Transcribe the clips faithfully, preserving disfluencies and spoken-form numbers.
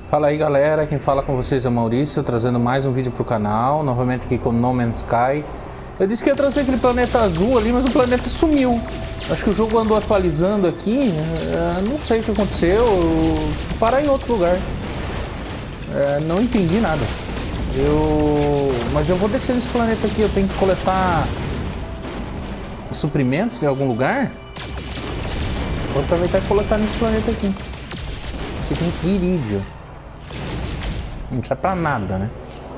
Fala aí galera, quem fala com vocês é o Maurício, trazendo mais um vídeo pro canal, novamente aqui com No Man's Sky. Eu disse que ia trazer aquele planeta azul ali, mas o planeta sumiu. Acho que o jogo andou atualizando aqui, é, não sei o que aconteceu, parar em outro lugar. É, não entendi nada. Eu... Mas eu vou descer nesse planeta aqui, eu tenho que coletar suprimentos de algum lugar. Vou aproveitar e coletar nesse planeta aqui. Aqui tem irídio. Não serve pra nada, né?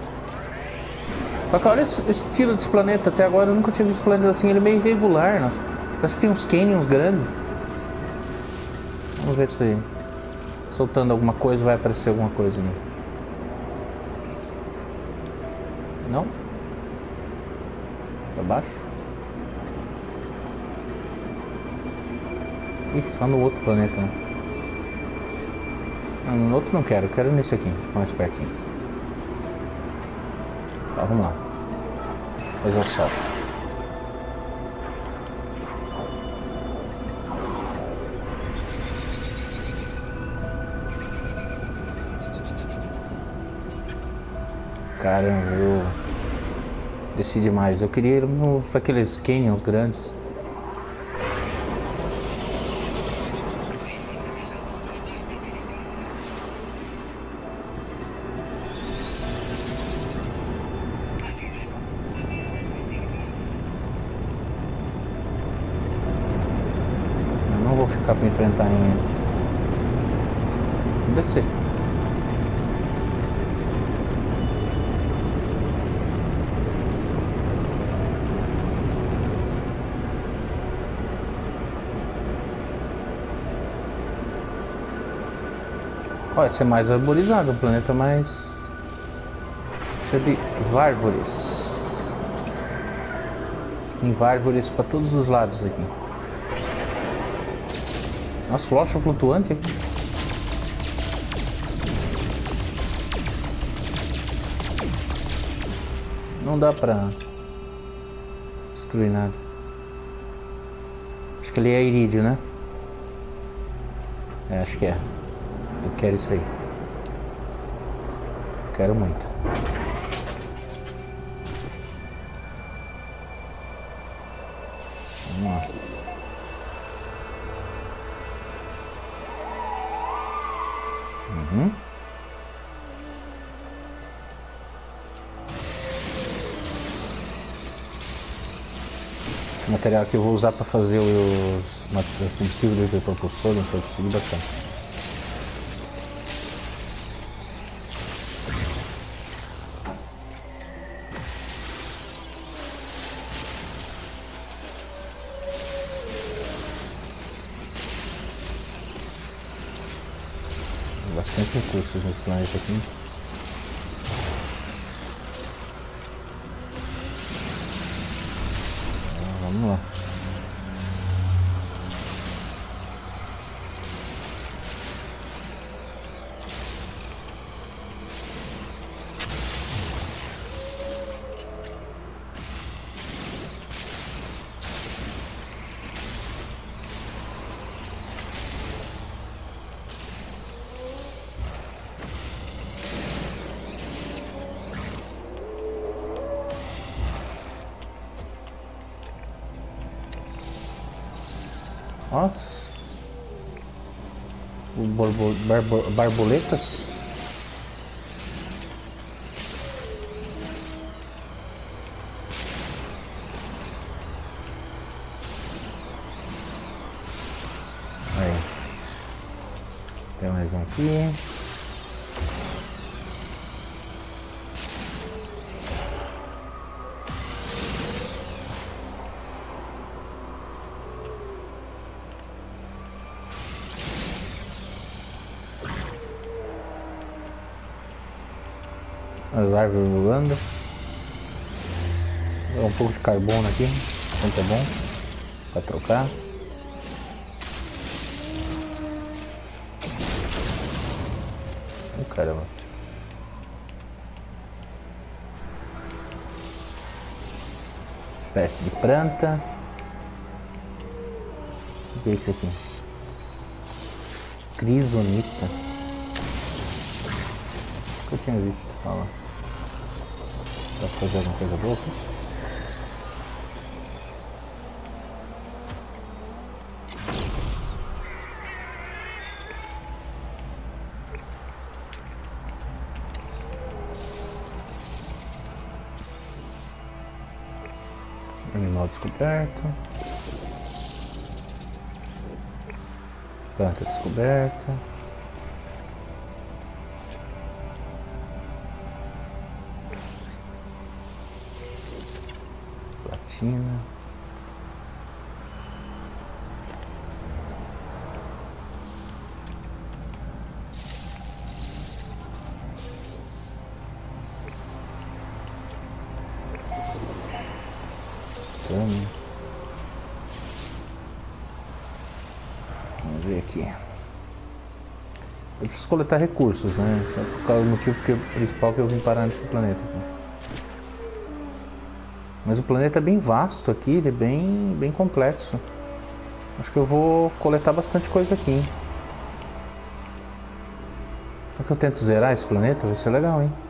Só que olha esse estilo desse planeta. Até agora eu nunca tinha visto planeta assim. Ele é meio irregular, né? Parece que tem uns canyons grandes. Vamos ver se soltando alguma coisa vai aparecer alguma coisa ali. Não? Pra baixo? Ih, só no outro planeta, né? Não, no outro não quero, quero nesse aqui, mais pertinho. Tá, vamos lá. Depois eu solto. Caramba, eu desci demais. Eu queria ir para aqueles canyons grandes. Ficar para enfrentar em... Vou descer. Olha, esse é mais arborizado, o planeta mais cheio de várvores. Tem várvores para todos os lados aqui. Nossa, loja flutuante aqui. Não dá pra destruir nada. Acho que ele é irídio, né? É, acho que é. Eu quero isso aí. Quero muito. Vamos lá. Uhum. Esse material aqui eu vou usar para fazer os combustíveis de propulsor, então é bacana. Bastante recursos nesse planeta aqui. Ah, vamos lá. Nossa, o borbo, barbo, barboletas. Aí, tem mais um aqui. As árvores voando. Dá um pouco de carbono aqui, muito é bom para trocar. Oh, caramba. Espécie de planta. O que é isso aqui? Crisonita. que eu tinha visto. Olha lá. Dá pra fazer alguma coisa boa aqui? Animal descoberto. Planta descoberta. Platina. Vamos ver aqui. Eu preciso coletar recursos, né? Só por causa do motivo que, principal que eu vim parar nesse planeta aqui. Mas o planeta é bem vasto aqui, ele é bem, bem complexo. Acho que eu vou coletar bastante coisa aqui, hein? Será que eu tento zerar esse planeta? Vai ser legal, hein?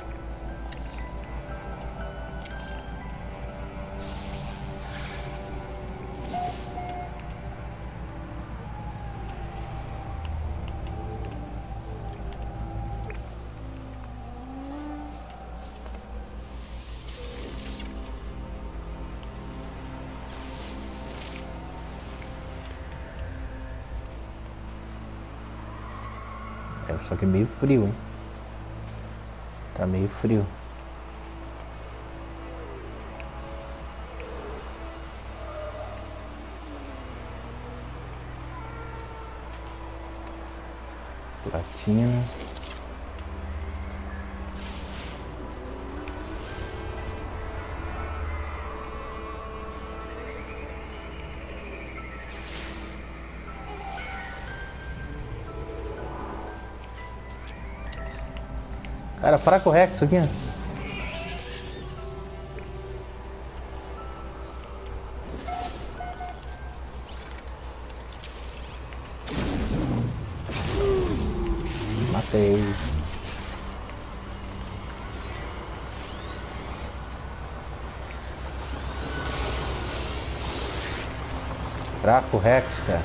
É, só que é meio frio, hein? Tá meio frio. Platina. Cara, fraco Rex isso aqui, né? Matei. Fraco Rex, cara.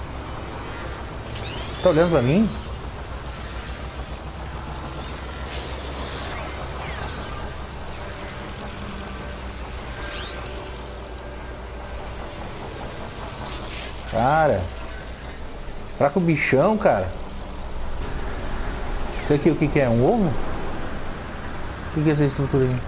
Tá olhando pra mim? Cara, fraco bichão, cara. Isso aqui o que que é? Um ovo? O que que é essa estrutura aí?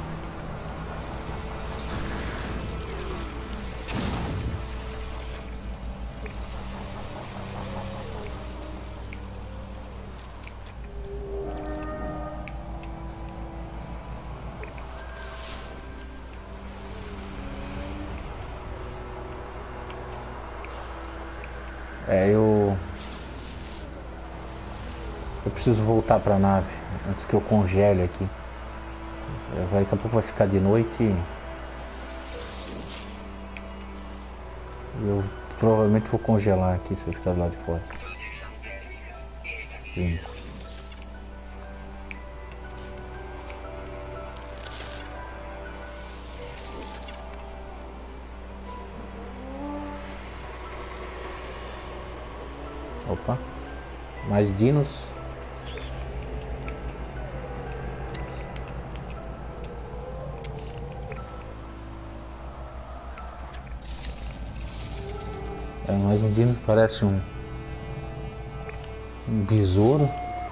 É, eu... Eu preciso voltar pra nave antes que eu congele aqui. Daqui a pouco vai ficar de noite e... Eu provavelmente vou congelar aqui se eu ficar do lado de fora. Sim. Opa, mais dinos. É mais um dino que parece um um besouro.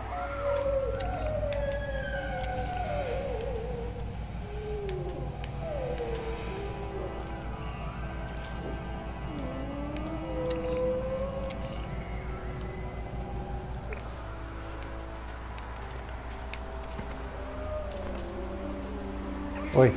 Oi.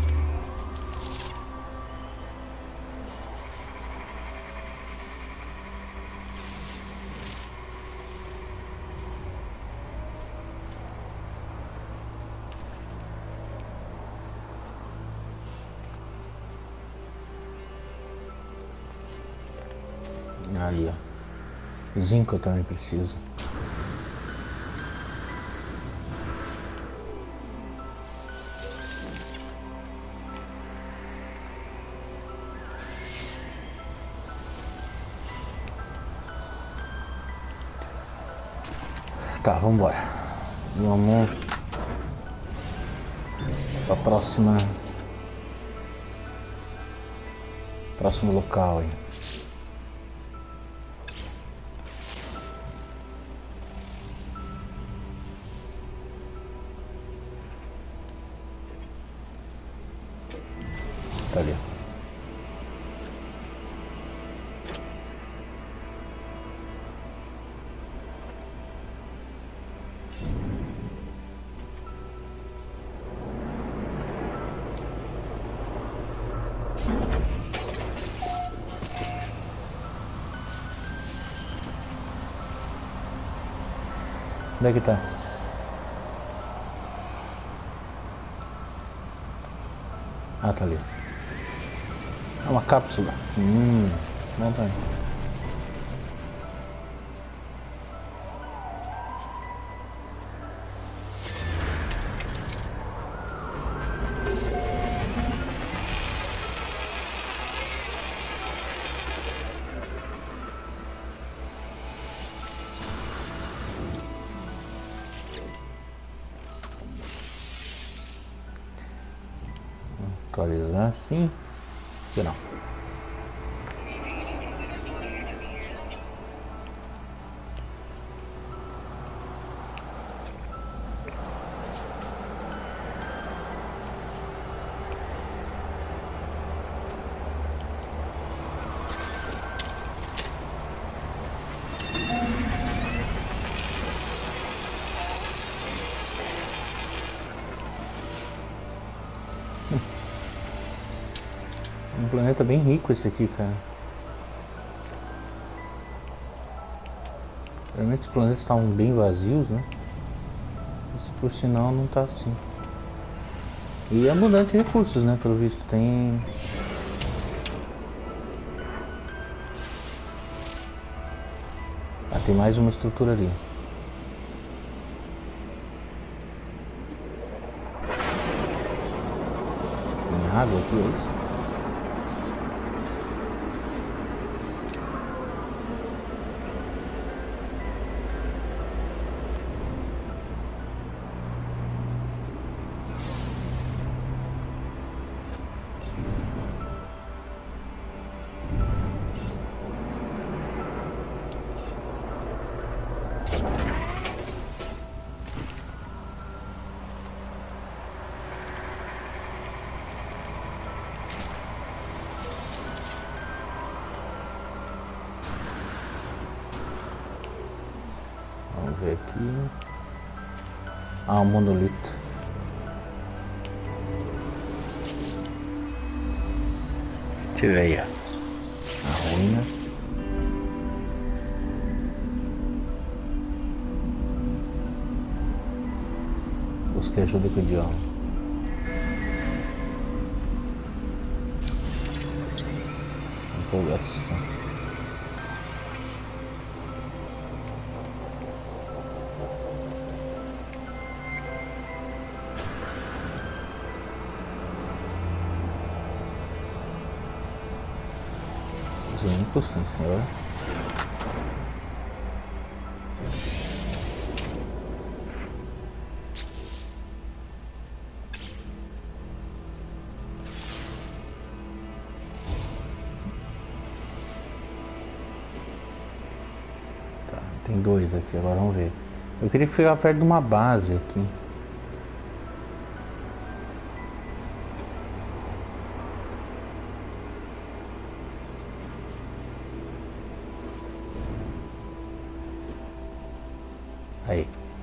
Ali, ó. Zinco eu também preciso. Tá, vamos embora. Vamos pra próxima. Próximo local aí. Tá ali. Onde é que tá? Ah, tá ali. É uma cápsula. Hum, não tá aí. Atualizar sim. Que não. Um planeta bem rico esse aqui, cara. Realmente os planetas estavam bem vazios, né? Esse, por sinal, não tá assim. E é abundante de recursos, né? Pelo visto, tem... Ah, tem mais uma estrutura ali. Tem água aqui, é isso? Vamos ver aqui. Ah, um monolito. Deixa eu ver aí, ó. A ruína. Busquei ajuda com o idioma. Empolgação. Cinco, sim senhor. Tá, tem dois aqui, agora vamos ver. Eu queria ficar perto de uma base aqui. Aí.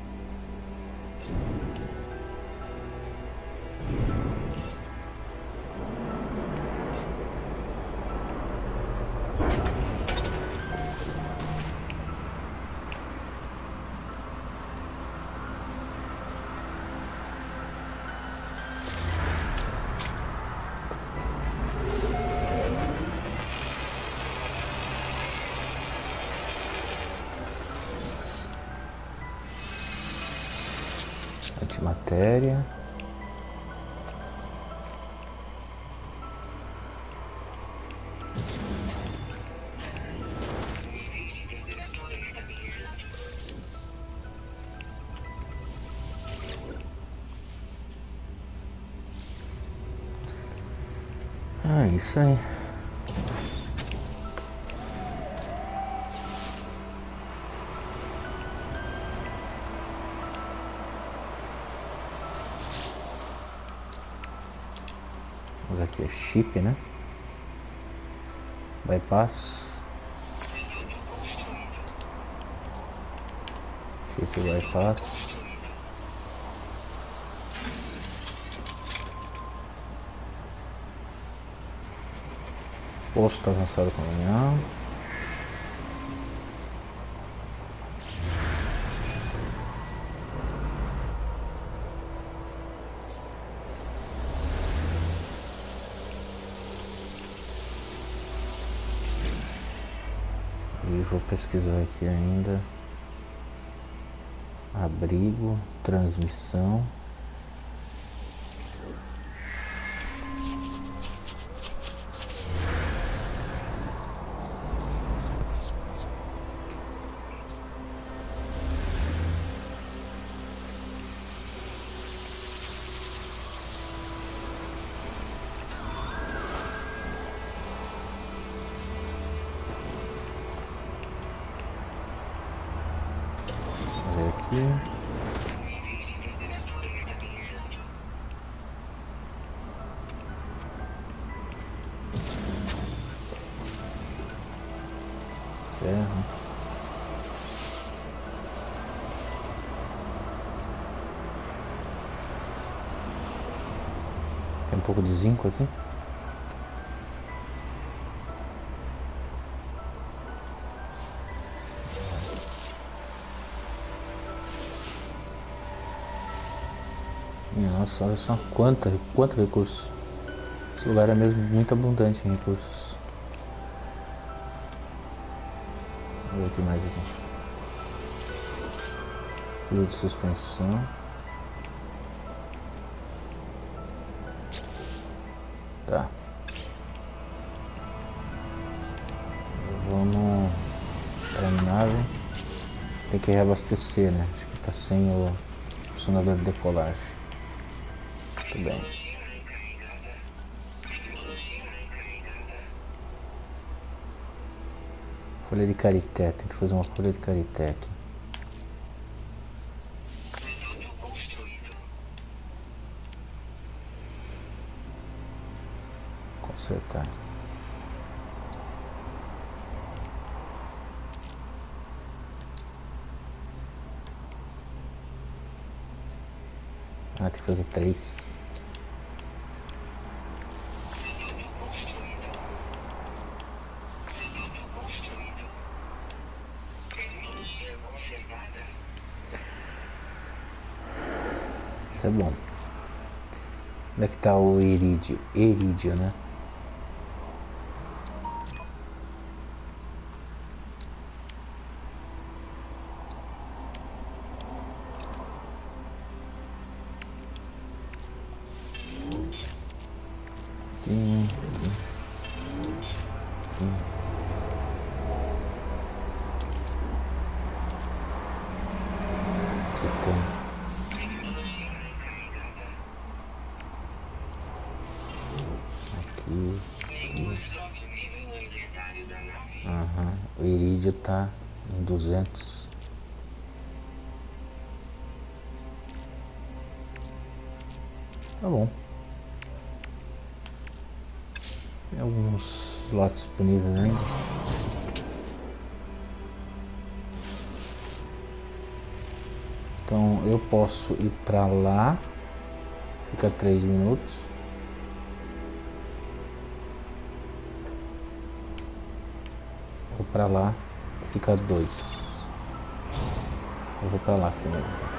Antimatéria. Ah, isso aí. Mas aqui é chip, né? Bypass. Chip bypass. Posto avançado colonial. E vou pesquisar aqui ainda. Abrigo, transmissão. Aqui. Ferro. Tem um pouco de zinco aqui. Nossa, olha só quanta, quanto recurso. Esse lugar é mesmo muito abundante em recursos. Vou ver o que mais aqui. Fluido de suspensão. Tá. Vamos para a nave. Tem que reabastecer, né? Acho que tá sem o funcionador de decolagem. Muito bem. Folha de carité, tem que fazer uma folha de carité aqui. Consertar. Ah, tem que fazer três. Isso é bom. Onde é que tá o irídio? Irídio, né? Aqui, aqui, aqui. Titânio. Aqui, aqui. Aham, o irídio tá em duzentos. Tá bom. Tem alguns slots disponíveis ainda. Então eu posso ir pra lá. Fica três minutos. Vou pra lá, fica dois. Eu vou pra lá primeiro. Então.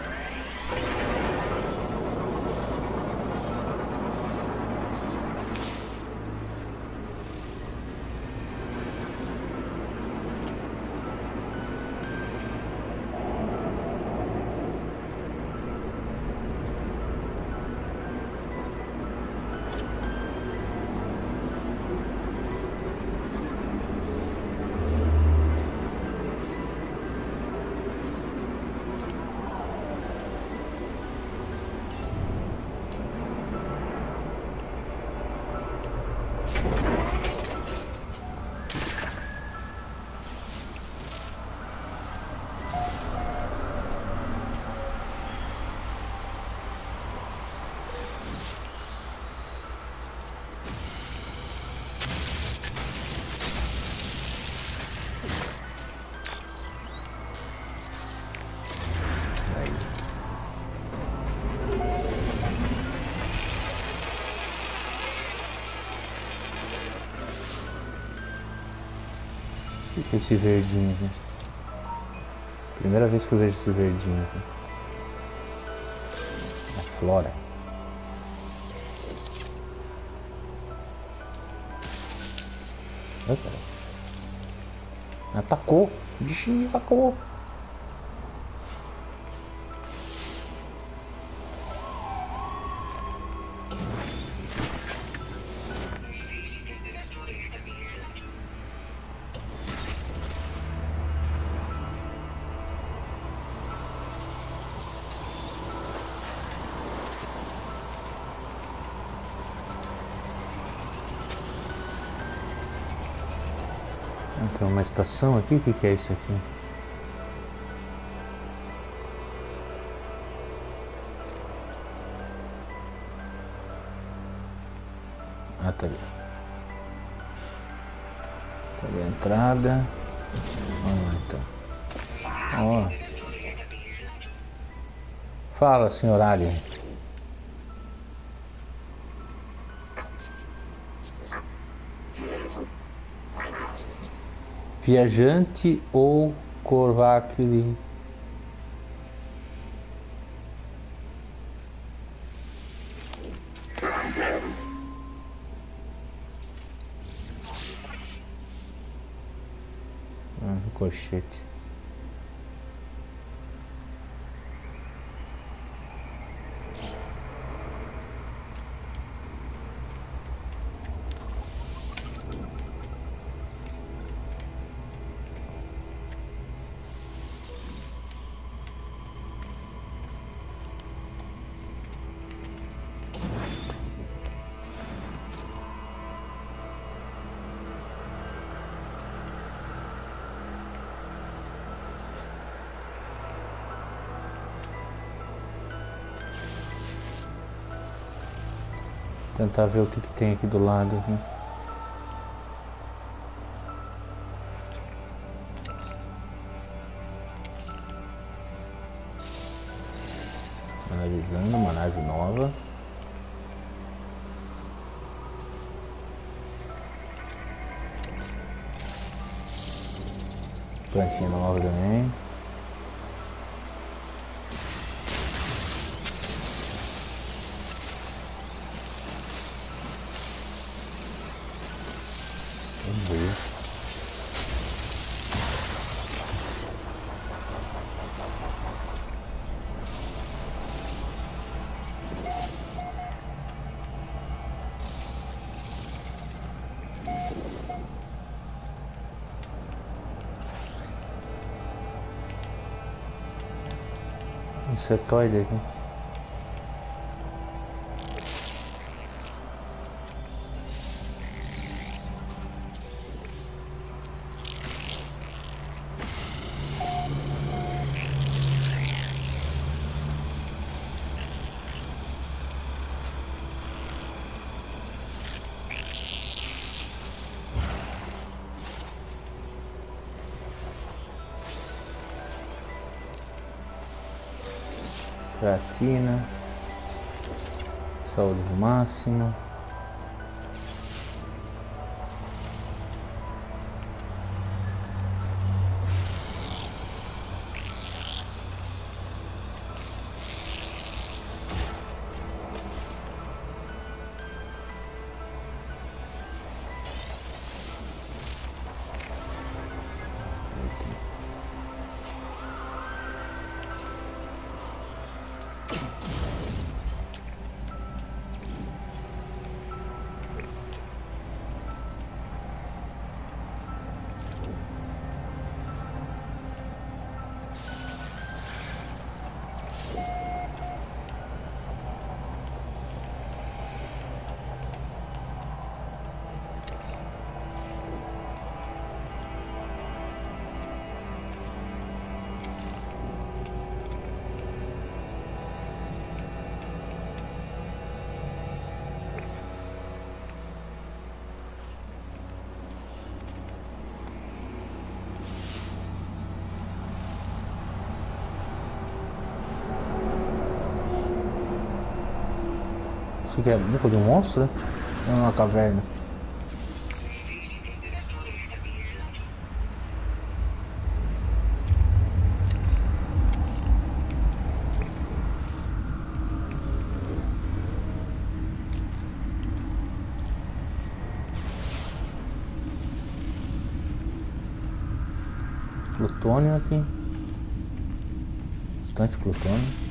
O que é esse verdinho aqui? Primeira vez que eu vejo esse verdinho aqui. A flora. Ai, cara. Atacou. Bichinho atacou. Tem uma estação aqui, o que, que é isso aqui? Ah, tá ali. Tá ali a entrada. Vamos lá então. Ó. Fala, senhor Alien. Viajante ou Corvacli? Ah, ricochete. Tentar ver o que, que tem aqui do lado. Aqui. Analisando uma nave nova. Plantinha nova também. Insetoide aqui. Platina, saúde máxima. Isso aqui é boca de um monstro, né? É uma caverna. plutônio aqui. Bastante plutônio.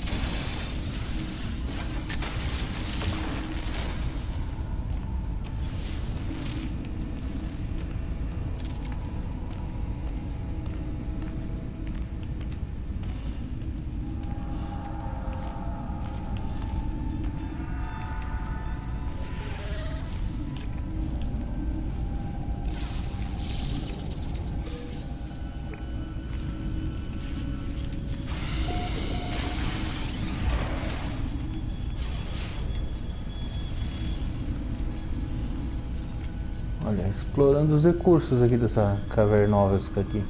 Olha, explorando os recursos aqui dessa cavernovesca aqui.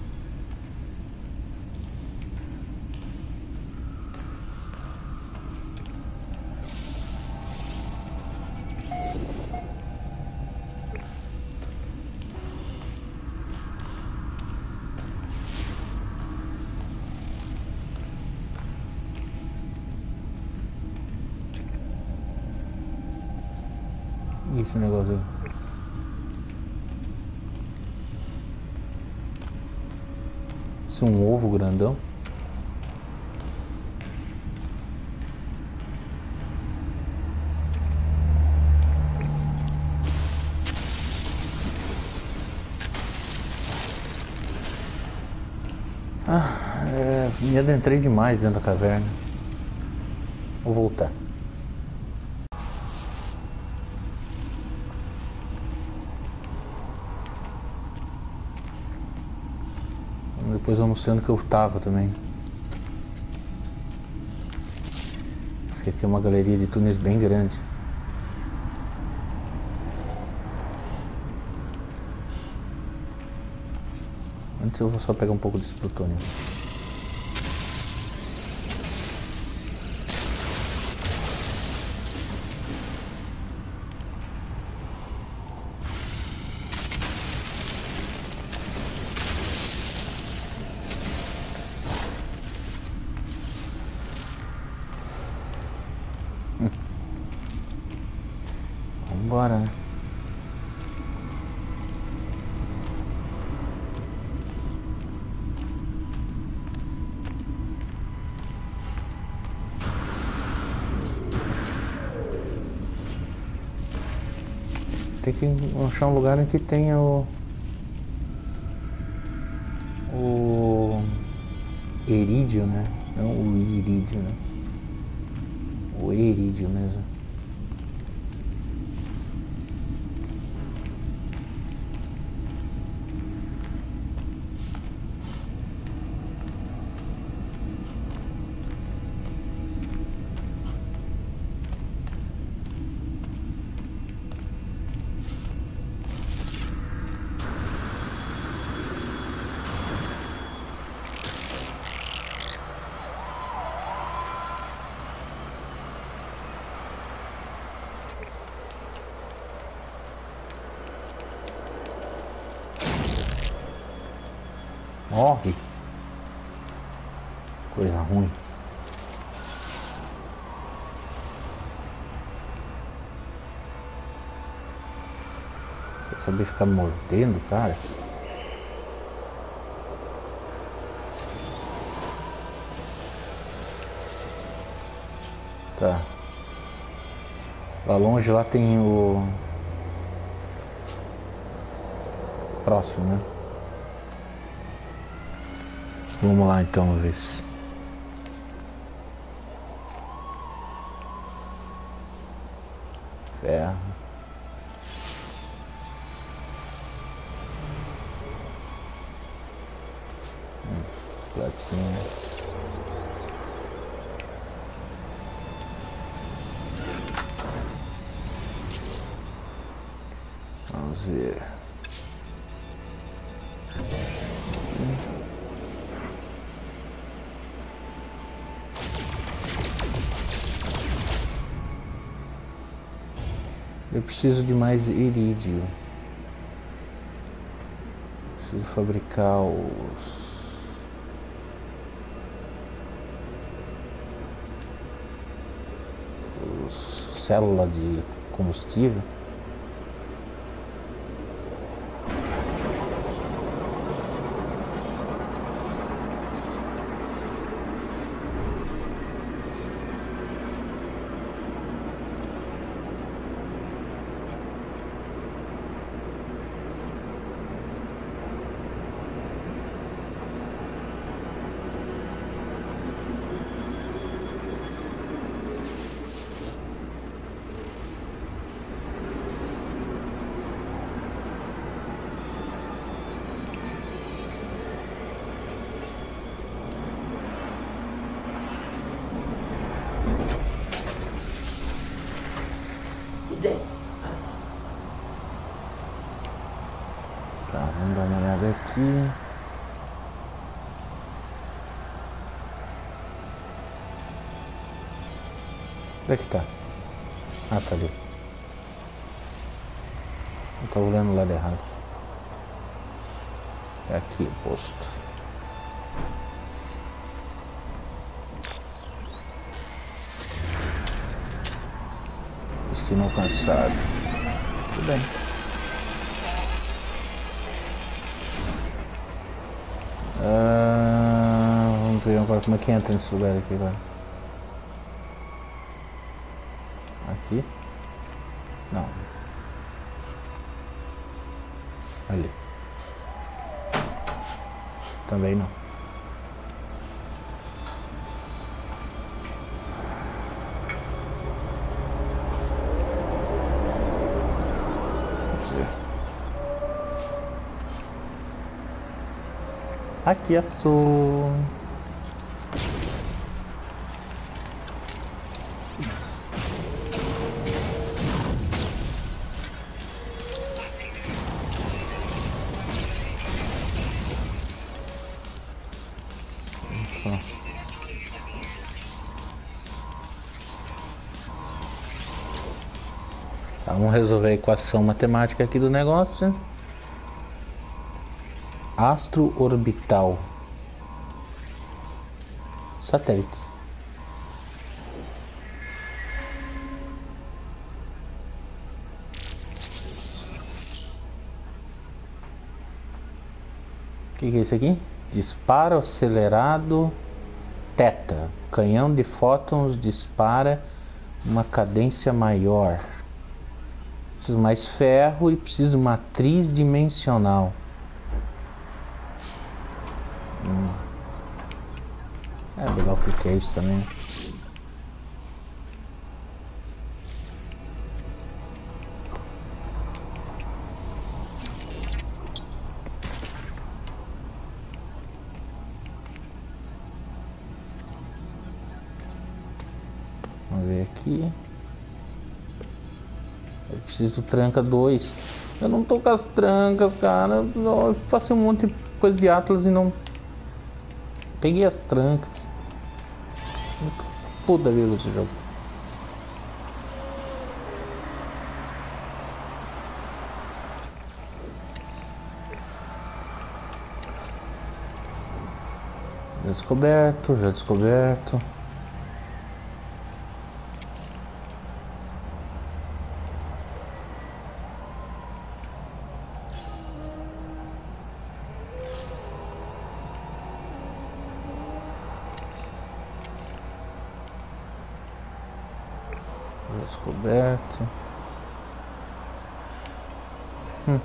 E esse negócio aí? Isso é um ovo grandão. Ah, é, me adentrei demais dentro da caverna. Vou voltar. Depois eu mostrando que eu tava também. Essa aqui é uma galeria de túneis bem grande. Antes eu vou só pegar um pouco desse plutônio. Vambora, né? Tem que achar um lugar em que tenha o o irídio, né? Não o irídio, né? O irídio mesmo. Morre. Coisa ruim. Quer saber ficar mordendo, cara? Tá. Lá longe lá tem o próximo, né? Vamos lá então, ver se... Ferro. Hum, platina. Vamos ver. Hum. Eu preciso de mais irídio. Preciso fabricar os... os células de combustível. vamos dar uma olhada aqui. Onde é que tá? Ah, tá ali. Eu tô olhando o lado errado. É aqui o posto. Destino alcançado. Tudo bem. Ah, vamos ver agora como é que entra nesse lugar aqui agora. Aqui? Não. Ali. Também não. Vamos ver. Aqui é só. Tá, vamos resolver a equação matemática aqui do negócio. Astro orbital. Satélites. O que, que é isso aqui? Disparo acelerado teta. Canhão de fótons dispara uma cadência maior. Preciso mais ferro e preciso matriz dimensional. Hum. É legal, o que, que é isso também? Vamos ver aqui. Eu preciso tranca dois. Eu não tô com as trancas, cara. Eu passei um monte de coisa de Atlas e não peguei as trancas. Puta vida esse jogo. Já descoberto, já descoberto. Descoberto. Hum.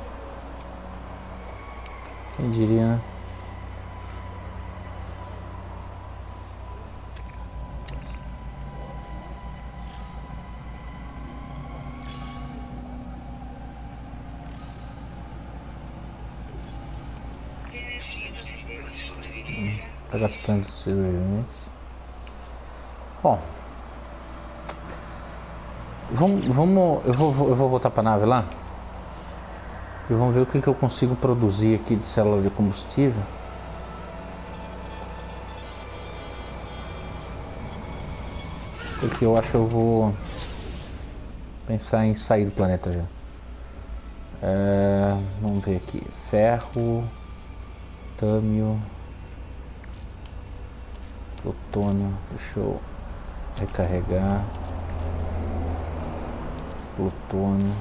Quem diria, né? Hum, tá gastando sobreviventes. Bom. Vamos, vamos, eu vou, eu vou voltar para a nave lá e vamos ver o que, que eu consigo produzir aqui de célula de combustível. Porque eu acho que eu vou pensar em sair do planeta já. É, vamos ver aqui, ferro, tâmio, plutônio, deixa eu recarregar. Plutônio.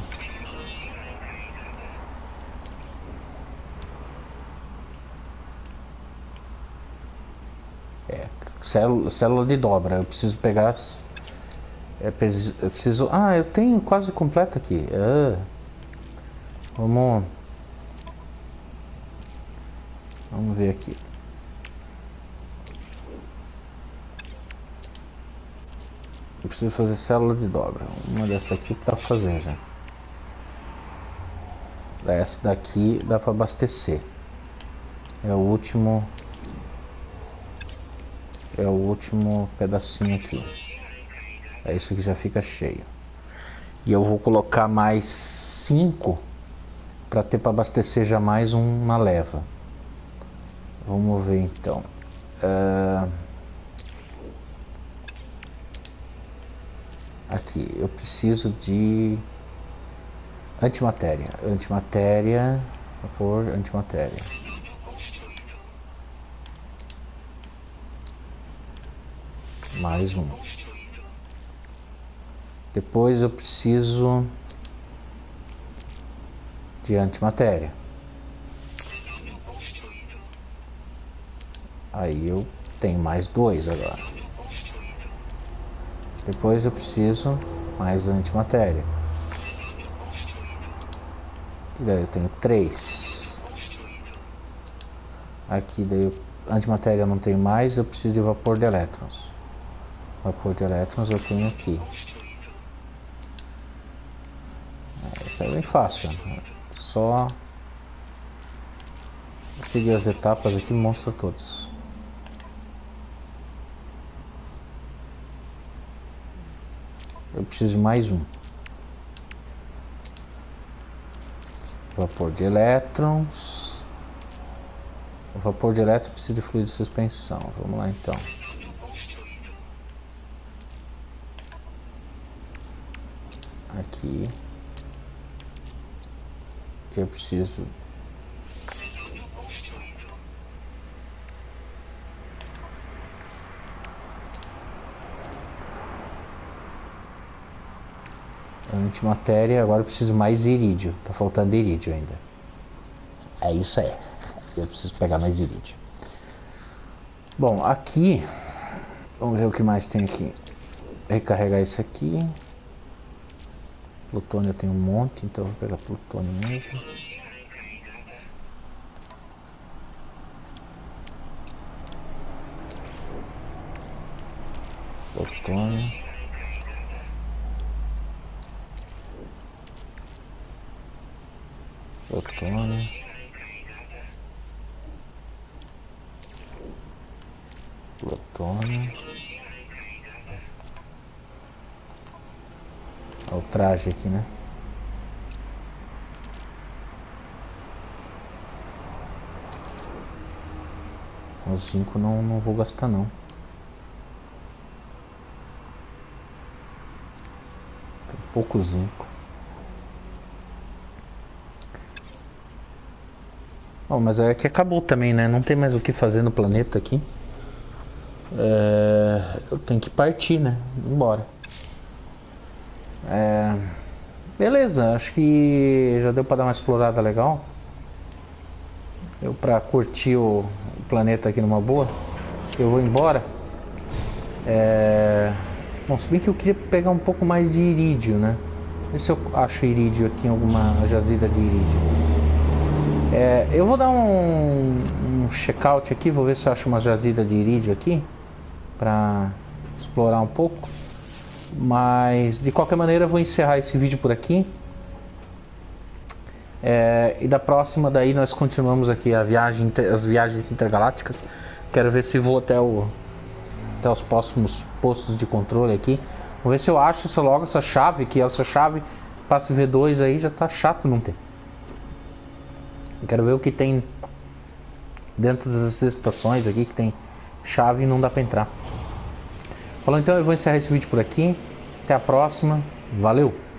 É, célula, célula de dobra. Eu preciso pegar as, é, eu preciso. Ah, eu tenho quase completo aqui. Ah, vamos. Vamos ver aqui. Eu preciso fazer célula de dobra. Uma dessa aqui dá pra fazer já. Essa daqui dá pra abastecer. É o último. É o último pedacinho aqui. É isso que já fica cheio. E eu vou colocar mais cinco para ter para abastecer já mais uma leva. Vamos ver então. Uh... Aqui, eu preciso de antimatéria. Antimatéria, por antimatéria. Mais um. Depois eu preciso de antimatéria. Aí eu tenho mais dois agora. Depois eu preciso mais antimatéria. E daí eu tenho três. Aqui daí eu, antimatéria eu não tenho mais, eu preciso de vapor de elétrons. Vapor de elétrons eu tenho aqui. Isso é bem fácil, né? Só seguir as etapas aqui, mostra todos. Eu preciso de mais um. Vapor de elétrons. O vapor de elétrons precisa de fluido de suspensão. Vamos lá então. Aqui. Eu preciso antimatéria, agora eu preciso mais irídio. Tá faltando irídio ainda. É isso aí. Eu preciso pegar mais irídio. Bom, aqui vamos ver o que mais tem aqui. Recarregar isso aqui. Plutônio eu tenho um monte, então eu vou pegar plutônio mesmo. Plutônio. Plutônio. Plutônio. Olha o traje aqui, né? Os zinco não, não vou gastar não. Tem pouco zinco. Bom, mas é que acabou também, né? Não tem mais o que fazer no planeta aqui. É... Eu tenho que partir, né? Embora. É... Beleza, acho que já deu para dar uma explorada legal. Eu, pra curtir o, o planeta aqui numa boa, eu vou embora. É... Bom, se bem que eu queria pegar um pouco mais de irídio, né? Ver se eu acho irídio aqui em alguma jazida de irídio. É, eu vou dar um, um check-out aqui, vou ver se eu acho uma jazida de irídio aqui para explorar um pouco. Mas de qualquer maneira eu vou encerrar esse vídeo por aqui. É, e da próxima daí nós continuamos aqui a viagem, as viagens intergalácticas. Quero ver se vou até, o, até os próximos postos de controle aqui. Vou ver se eu acho essa, logo essa chave, que essa chave passe V dois aí já tá chato não ter. Quero ver o que tem dentro das estações aqui, que tem chave e não dá para entrar. Falou, então eu vou encerrar esse vídeo por aqui. Até a próxima. Valeu!